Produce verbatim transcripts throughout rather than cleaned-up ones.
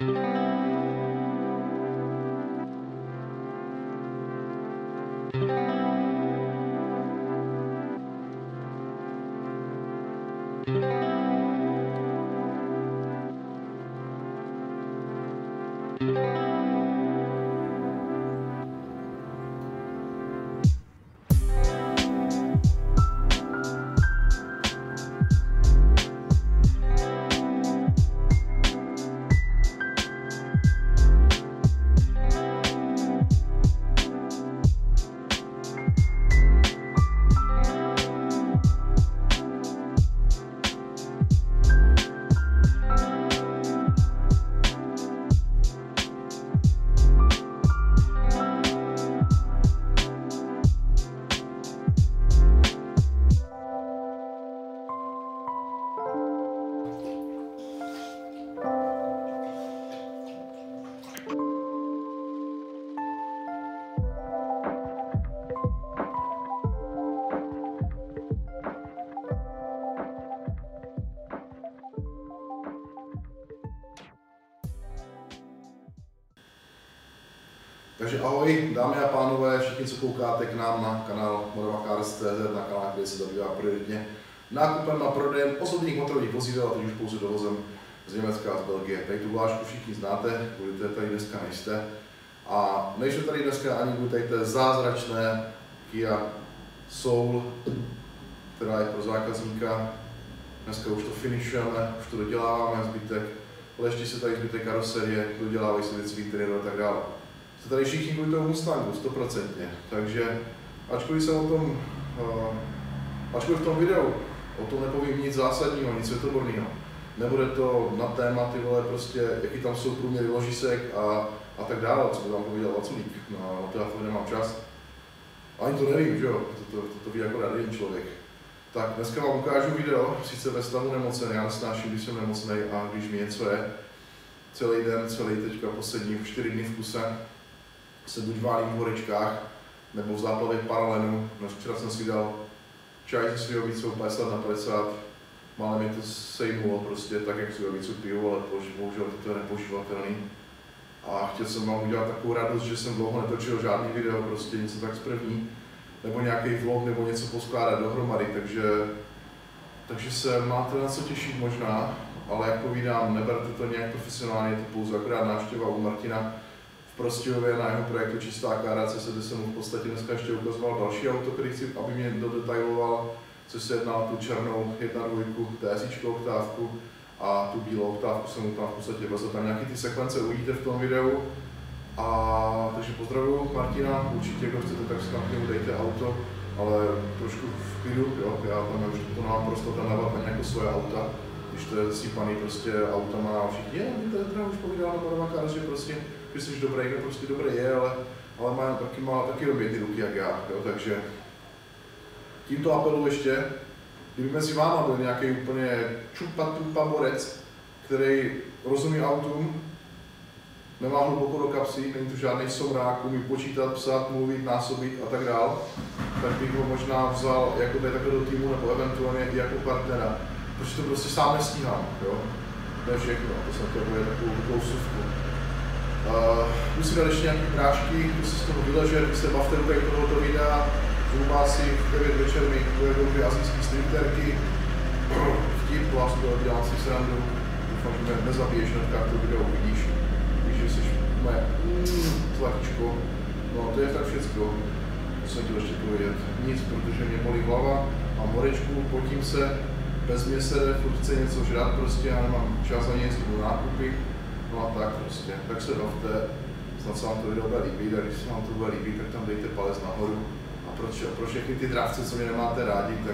Takže ahoj, dámy a pánové, všichni, co koukáte k nám na kanál Morava Cars tečka cé zet, na kanál, který se zabývá prioritně nákupem a prodejem osobních motorových vozidel, a teď už pouze dovozem z Německa a z Belgie. Tady tu vlášku všichni znáte, budete tady dneska nejste. A nejsme tady dneska ani kvůli tady té zázračné Kia Soul, která je pro zákazníka. Dneska už to finišujeme, už to doděláváme zbytek, leští se tady zbytek karoserie, dodělávají se věci interiéru a tak dále. Jste tady všichni kvůli tomu Mustangu, stoprocentně. Takže ačkoliv jsem o tom, uh, ačkoliv v tom videu o tom nepovím nic zásadního, nic světoborného, nebude to na téma, ty vole, prostě, jaký tam jsou průměry ložisek a, a tak dále, co by vám povídal Vaculík, no, na to já to nemám čas. Ani to nevím, že jo, to, to, to, to ví jako jeden člověk. Tak dneska vám ukážu video, sice ve stavu nemocen, já nesnáším, když jsem nemocnej a když mi něco je. Celý den, celý teďka poslední čtyři dny v kuse se buď válím v horečkách, nebo v záplavě paralenu. No, včera jsem si dal čaj ze svého vícu padesát na padesát, mále mi to sejmulo prostě tak, jak svého vícu piju, ale bohužel to je nepožívatelný. A chtěl jsem vám udělat takovou radost, že jsem dlouho netočil žádný video, prostě něco tak z první, nebo nějaký vlog, nebo něco poskládat dohromady, takže, takže se máte na co těšit možná, ale jak povídám, neberte to nějak profesionálně, je to pouze akorát návštěva u Martina v Prostějově na jeho projektu Čistá kára, kde jsem mu v podstatě dneska ještě ukazoval další auto, který chci, aby mě dodetailoval, což se jedná o tu černou jedna dvojku TSIčko oktávku a tu bílou oktávku jsem mu tam v podstatě vezl. Tam nějaký ty sekvence uvidíte v tom videu. A takže pozdravuju Martina, určitě kdo chcete, tak si tam k němu dejte auto, ale trošku v klidu, jo, já tam už to mám prostě tam dávat na nějaké svoje auta, když to je zasypaný prostě autama a všichni, je, mi to teda už povídala na Morava Cars, že prostě, že jsi dobrý, no prostě dobrý je, ale, ale má, taky má taky robí ty ruky jak já, jo, takže tímto apelu ještě, kdyby mezi váma byl nějaký úplně čupatůpa borec, který rozumí autům, nemá hluboko do kapsy, není to žádný sourák, umí počítat, psát, mluvit, násobit a tak dál, tak bych ho možná vzal jako tady takhle do týmu nebo eventuálně i jako partnera, protože to prostě sám nestíhám, jo. To je všechno, to jsem chtěl bude takovou, takovou suvku. Uh, musím dát ještě nějaké prášky, to se z toho vyležet, vy se bavte do tohoto videa, zhruba asi v devět večer mi pojedou dvě asijské streamterky, vtip, lásku, dělám si srandu, doufám, že mě nezabiješ hnedka, jak to video uvidíš. Že jsi moje tlačičko, no to je tak všecko, co jsem chtěl ještě povědět, nic, protože mě bolí hlava, mám horečku, potím se, bez mě se, furt chce něco žrat prostě, já nemám čas ani jezdit do nákupy, no a tak prostě, tak se bavte, snad se vám to video bude líbit, a když se vám to bude líbit, tak tam dejte palec nahoru a pro, pro všechny ty dravce, co mě nemáte rádi, tak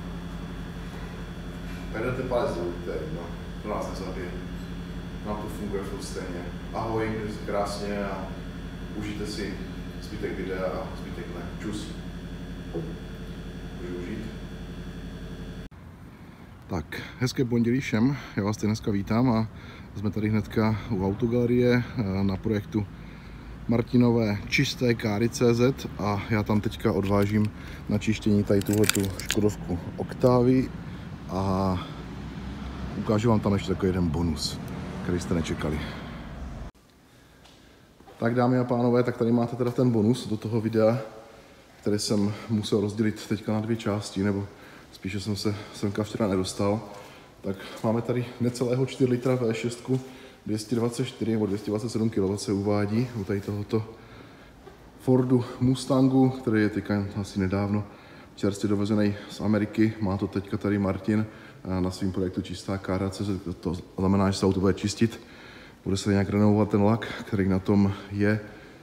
tak dejte palec dolů, no, to nás nezabije. Nám to funguje furt stejně. Ahoj, krásně a užijte si zbytek videa a zbytek ne. Čus. Můžu užít. Tak, hezké pondělí všem. Já vás tady dneska vítám a jsme tady hnedka u Autogalerie na projektu Martinové Čisté káry tečka cé zet a já tam teďka odvážím na čištění tady tuhletu Škodovku Octavii a ukážu vám tam ještě takový jeden bonus, který jste nečekali. Tak dámy a pánové, tak tady máte teda ten bonus do toho videa, který jsem musel rozdělit teďka na dvě části, nebo spíše jsem se semka včera nedostal. Tak máme tady necelého čtyři litra V šest, dvě stě dvacet čtyři nebo dvě stě dvacet sedm kilowattů se uvádí u tady tohoto Fordu Mustangu, který je teďka asi nedávno čerstvě dovezený z Ameriky. Má to teďka tady Martin na svém projektu Čistá kára tečka cé zet. To znamená, že se auto bude čistit. Bude se nějak renovovat ten lak, který na tom je.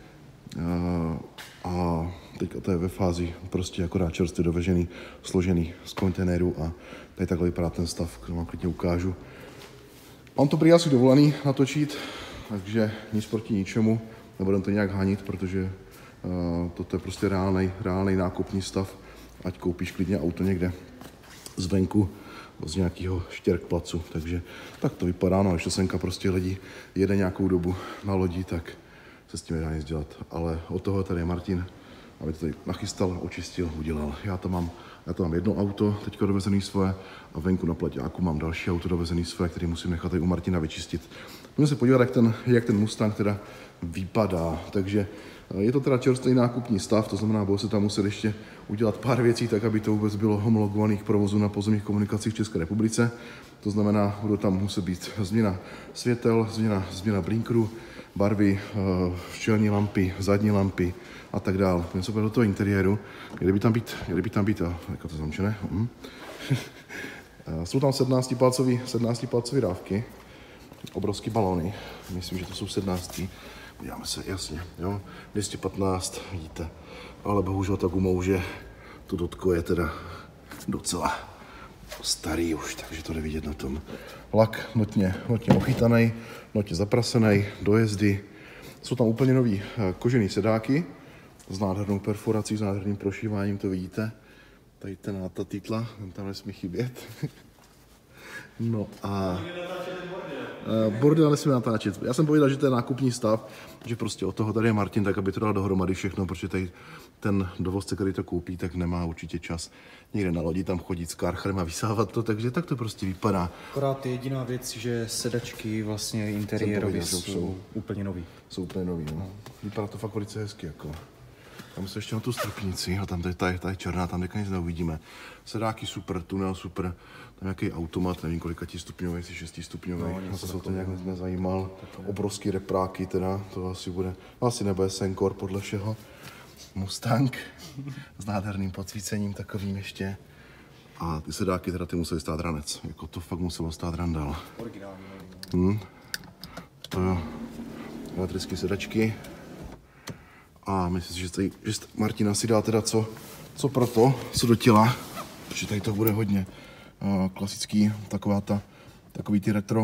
A teďka to je ve fázi prostě akorát čerstvě dovežený, složený z kontejneru a tady takhle vypadá ten stav, který vám klidně ukážu. Mám to prý asi dovolený natočit, takže nic proti ničemu, nebudem to nějak hanit, protože uh, toto je prostě reálnej, reálnej nákupní stav, ať koupíš klidně auto někde zvenku z nějakého štěrkplacu, takže tak to vypadá, no, když to senka prostě lidi jede nějakou dobu na lodi, tak se s tím nedá nic dělat, ale od toho tady je Martin, aby to tady nachystal, očistil, udělal. Já to mám, já to mám jedno auto, teďka dovezený svoje, a venku na pleťáku mám další auto dovezený svoje, který musím nechat tady u Martina vyčistit. Můžeme se podívat, jak ten, jak ten Mustang teda vypadá, takže je to teda čerstvý nákupní stav, to znamená, bude se tam muset ještě udělat pár věcí, tak aby to vůbec bylo homologovaný k provozu na pozemních komunikacích v České republice. To znamená, bude tam muset být změna světel, změna, změna blinkru, barvy, včelní lampy, zadní lampy a tak dále. Něco do toho interiéru. Měly by tam být, měly by tam být, jak to zamčené? Hm. Jsou tam sedmnáctipalcové dávky, obrovský balóny, myslím, že to jsou sedmnáctky. Podíváme se, jasně, jo, dvě stě patnáct, vidíte, ale bohužel ta gumou, že to dotko je teda docela starý už, takže to jde vidět na tom. Lak notně, notně ochytaný, notně zaprasený, dojezdy. Jsou tam úplně nový kožený sedáky s nádhernou perforací, s nádherným prošíváním, to vidíte. Tady ten ta titla, ten tam nesmí chybět. No a bordel nesmí natáčet. Já jsem pověděl, že to je nákupní stav, že prostě od toho tady je Martin, tak aby to dal dohromady všechno, protože tady ten dovozce, který to koupí, tak nemá určitě čas někde na lodi tam chodit s kárcharem a vysávat to, takže tak to prostě vypadá. Akorát jediná věc, že sedačky vlastně interiérově jsou, jsou úplně nový. Jsou úplně nový, no. Vypadá to fakt velice hezky, jako. Tam se ještě na tu stropnici, a tam tady, tady černá, tam teďka nic neuvidíme. Sedáky super, tunel super, tam nějaký automat, nevím kolika tí stupňový, jestli šesti stupňový, no, já jsem se o to nějak nezajímal. Obrovský repráky teda, to asi bude, no asi nebude Senkor podle všeho. Mustang s nádherným podsvícením takovým ještě. A ty sedáky teda ty museli stát ranec, jako to fakt muselo stát randal. Originální. Hmm. To jo, elektrické sedačky. A myslím si, že, tady, že Martina si dá teda co, co pro to, co do těla, protože tady to bude hodně uh, klasický, taková ta, takový ty retro,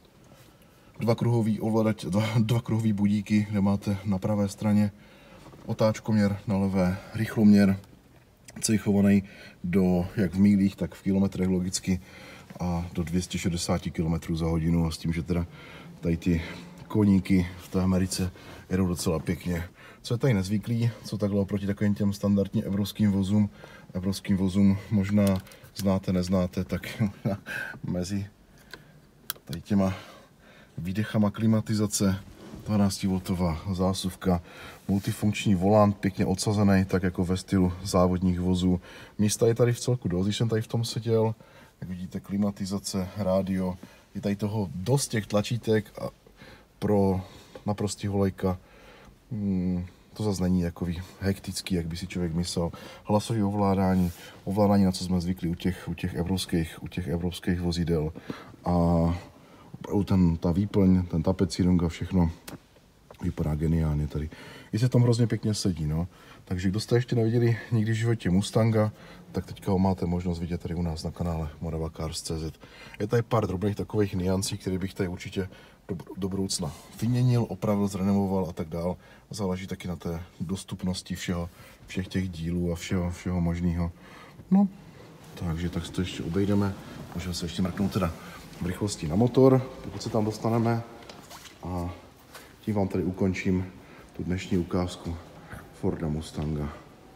dva kruhový ovladač, dva, dva kruhový budíky, kde máte na pravé straně otáčkoměr, na levé rychloměr, cejchovaný do, jak v mílích, tak v kilometrech logicky, a do dvě stě šedesát kilometrů za hodinu, a s tím, že teda tady ty koníky v té Americe jedou docela pěkně. Co je tady nezvyklý, co takhle oproti takovým těm standardním evropským vozům, evropským vozům možná znáte, neznáte, tak mezi tady těma výdechama klimatizace, dvanáctivoltová zásuvka, multifunkční volant, pěkně odsazený, tak jako ve stylu závodních vozů. Místa je tady v celku dost, když jsem tady v tom seděl, jak vidíte, klimatizace, rádio, je tady toho dost těch tlačítek a pro naprostý holejka. Hmm, to zase není takový hektický, jak by si člověk myslel. Hlasový ovládání, ovládání, na co jsme zvyklí u těch, u těch, evropských, u těch evropských vozidel. A opravdu ten, ta výplň, ten tapecírung a všechno vypadá geniálně tady. I se tam hrozně pěkně sedí, no. Takže kdo jste ještě neviděli nikdy v životě Mustanga, tak teďka ho máte možnost vidět tady u nás na kanále Morava Cars tečka cé zet. Je tady pár drobných takových niancí, které bych tady určitě do, do budoucna vyměnil, opravil, zrenovoval a tak dál. Záleží taky na té dostupnosti všeho, všech těch dílů a všeho, všeho možného. No, takže tak to ještě obejdeme. Můžeme se ještě mrknout teda v rychlosti na motor, pokud se tam dostaneme. A tím vám tady ukončím tu dnešní ukázku Forda Mustanga.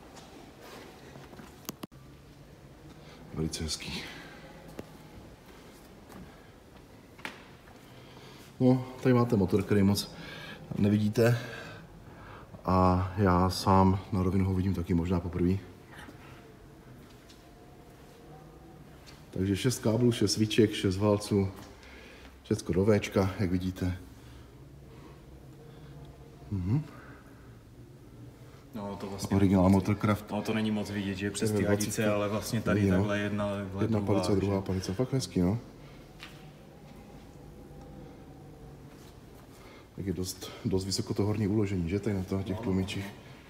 Velice hezký. No, tady máte motor, který moc nevidíte. a já sám na rovinu ho vidím taky možná poprvé. Takže šest káblů, šest svíček, šest válců, všechno do Včka, jak vidíte. Mhm. No, to vlastně Originál Motorcraft. No, to není moc vidět, že přes ty hadice, ale vlastně tady jo. takhle jedna, jedna druhá, palice, druhá palice, fakt hezký, no. Tak je dost, dost vysoko to horní uložení, že tady na to, těch tlumičích.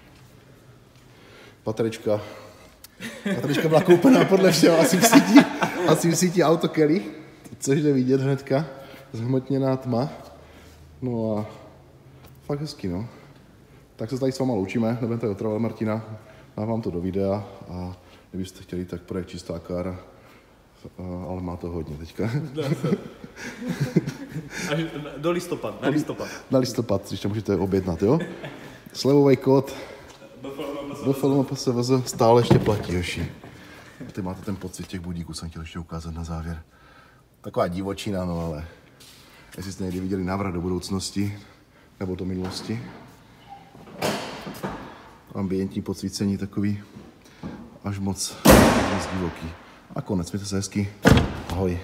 Baterička. Baterička byla koupená podle všeho, asi v síti, asi v síti AutoKelly, což jde vidět hnedka, zhmotněná tma. No a fakt hezký, no. Tak se tady s váma loučíme, nebudem tady otravovat Martina, dávám to do videa a kdybyste chtěli, tak projekt Čistá kára, ale má to hodně teďka. Až do listopad, na listopad. Na listopad, když to můžete objednat, jo? Slevový kód B F L M P S V Z stále ještě platí, hoši. A ty máte ten pocit těch budíků, jsem chtěl ještě ukázat na závěr. Taková divočina, no ale jestli jste někdy viděli návrat do budoucnosti, nebo do minulosti. Ambientní podsvícení takový až moc, moc divoký. A konec, mějte se hezky. Ahoj.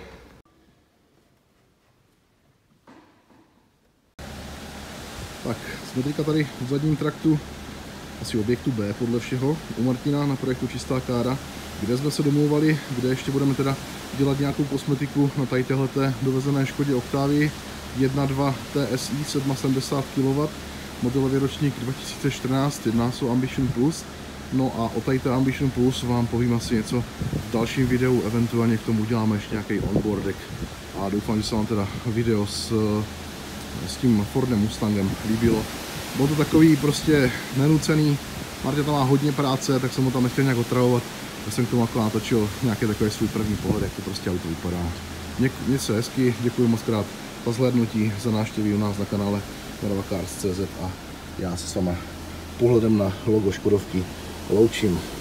Tak, jsme teďka tady v zadním traktu asi objektu B podle všeho, u Martina na projektu Čistá kára, kde jsme se domlouvali, kde ještě budeme teda dělat nějakou kosmetiku na tady téhleté dovezené Škodě Octavii jedna dva T S I sedmdesát kilowattů, modelový ročník dva tisíce čtrnáct, jedná se o Ambition Plus. No a o tady té Ambition Plus vám povím asi něco v dalším videu, eventuálně k tomu uděláme ještě nějaký onboardek. A doufám, že se vám teda video s, s tím Fordem Mustangem líbilo. Bylo to takový prostě nenucený, Marta tam má hodně práce, tak jsem ho tam nechtěl nějak otravovat. Já jsem k tomu jako natočil nějaký takový svůj první pohled, jak to prostě auto vypadá. Mějte se hezky, děkuji moc krát za zhlédnutí, za návštěvu u nás na kanále Morava Cars tečka cé zet a já se s váma pohledem na logo Škodovky loučím.